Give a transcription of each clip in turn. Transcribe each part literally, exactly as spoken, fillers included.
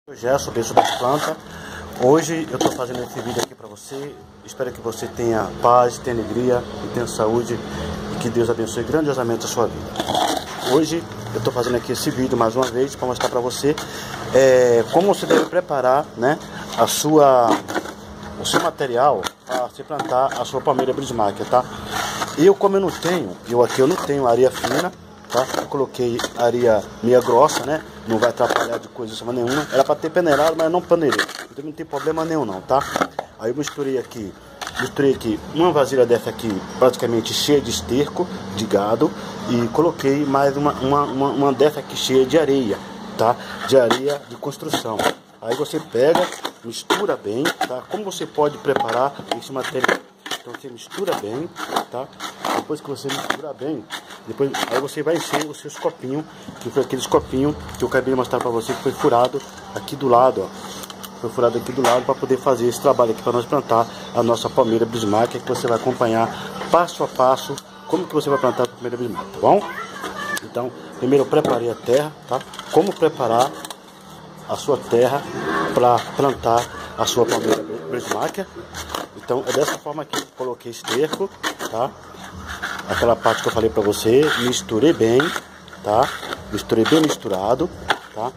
Gerson, beijo da planta. Hoje eu estou fazendo esse vídeo aqui para você. Espero que você tenha paz, tenha alegria e tenha saúde e que Deus abençoe grandiosamente a sua vida. Hoje eu estou fazendo aqui esse vídeo mais uma vez para mostrar para você é, como você deve preparar, né, a sua, o seu material para se plantar a sua palmeira Prismáquia, tá? Eu, como eu não tenho, eu aqui eu não tenho areia fina, tá? Eu coloquei areia meia grossa, né? Não vai atrapalhar de coisa nenhuma. Era para ter peneirado, mas eu não peneirei. Então não tem problema nenhum não, tá? Aí eu misturei aqui, misturei aqui uma vasilha dessa aqui, praticamente cheia de esterco de gado. E coloquei mais uma, uma, uma, uma dessa aqui cheia de areia, tá? De areia de construção. Aí você pega, mistura bem, tá? Como você pode preparar esse material? Então você mistura bem, tá? Depois que você mistura bem, depois, aí você vai encher os seus copinhos, que foi aqueles copinhos que eu acabei de mostrar para você, que foi furado aqui do lado, ó. Foi furado aqui do lado para poder fazer esse trabalho aqui para nós plantar a nossa palmeira Prismáquia, que você vai acompanhar passo a passo como que você vai plantar a palmeira Prismáquia, tá bom? Então, primeiro eu preparei a terra, tá? Como preparar a sua terra para plantar a sua palmeira Prismáquia. Então é dessa forma aqui, coloquei esterco, tá? Aquela parte que eu falei pra você, misturei bem, tá? Misturei bem misturado, tá?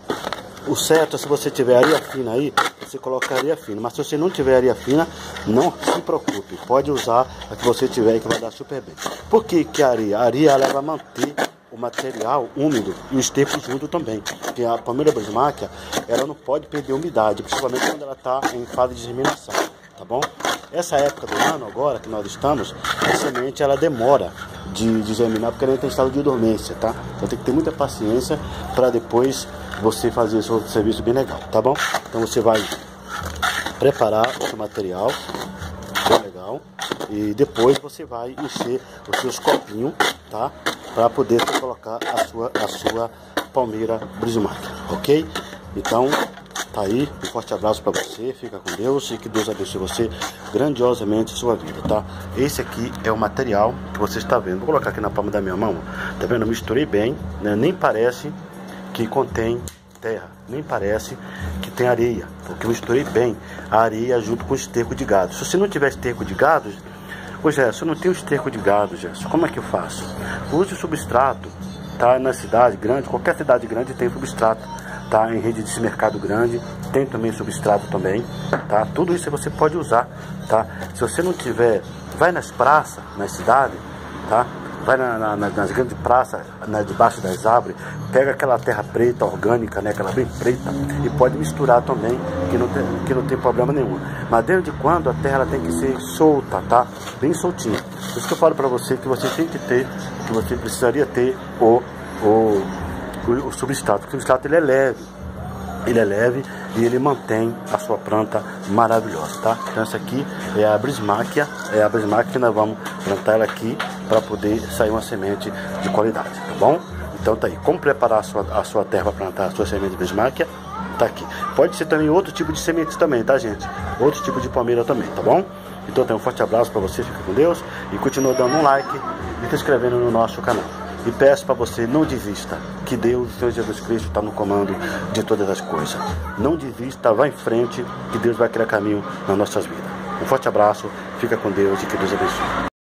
O certo é, se você tiver areia fina aí, você coloca areia fina. Mas se você não tiver areia fina, não se preocupe, pode usar a que você tiver, que vai dar super bem. Por que que a areia? A areia ela vai manter o material úmido e o esterco junto também. Porque a palmeira Prismáquia, ela não pode perder umidade, principalmente quando ela está em fase de germinação, tá bom? Essa época do ano agora que nós estamos, a semente ela demora de, de germinar porque ela entra em estado de dormência, tá? Então tem que ter muita paciência para depois você fazer o seu serviço bem legal, tá bom? Então você vai preparar o seu material bem legal e depois você vai encher os seus copinhos, tá? Para poder colocar a sua, a sua palmeira Prismáquia, ok? Então tá aí, um forte abraço para você, fica com Deus e que Deus abençoe você grandiosamente a sua vida, tá? Esse aqui é o material que você está vendo. Vou colocar aqui na palma da minha mão, tá vendo? Eu misturei bem, né? Nem parece que contém terra, nem parece que tem areia, porque eu misturei bem a areia junto com o esterco de gado. Se você não tiver esterco de gado, ô Gerson, eu não tenho esterco de gado, Gerson, como é que eu faço? Use o substrato, tá? Na cidade grande, qualquer cidade grande tem substrato. Tá, em rede de mercado grande, tem também substrato também, tá? Tudo isso você pode usar, tá? Se você não tiver, vai nas praças, nas cidades, tá? Vai na, na, nas grandes praças, na, debaixo das árvores, pega aquela terra preta, orgânica, né? Aquela bem preta, e pode misturar também, que não tem, que não tem problema nenhum. Mas desde quando a terra ela tem que ser solta, tá? Bem soltinha. Por isso que eu falo para você que você tem que ter, que você precisaria ter o... o o substrato, porque o substrato ele é leve, ele é leve e ele mantém a sua planta maravilhosa, tá? Então essa aqui é a Prismáquia, é a Prismáquia que nós vamos plantar ela aqui para poder sair uma semente de qualidade, tá bom? Então tá aí, como preparar a sua, a sua terra para plantar a sua semente de Prismáquia, tá aqui. Pode ser também outro tipo de semente também, tá gente? Outro tipo de palmeira também, tá bom? Então tem um forte abraço para você, fica com Deus e continua dando um like e se inscrevendo no nosso canal. E peço para você, não desista, que Deus, o Senhor Jesus Cristo, está no comando de todas as coisas. Não desista, vá em frente, que Deus vai criar caminho nas nossas vidas. Um forte abraço, fica com Deus e que Deus abençoe.